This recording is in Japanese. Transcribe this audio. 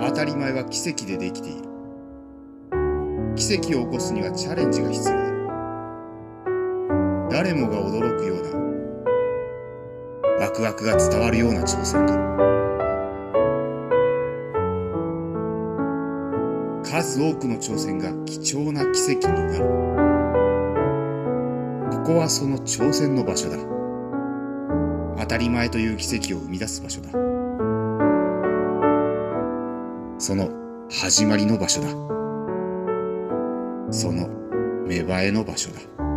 当たり前は奇跡でできている。奇跡を起こすにはチャレンジが必要だ。誰もが驚くような、ワクワクが伝わるような挑戦だ。数多くの挑戦が貴重な奇跡になる。ここはその挑戦の場所だ。当たり前という奇跡を生み出す場所だ。その始まりの場所だ。その芽生えの場所だ。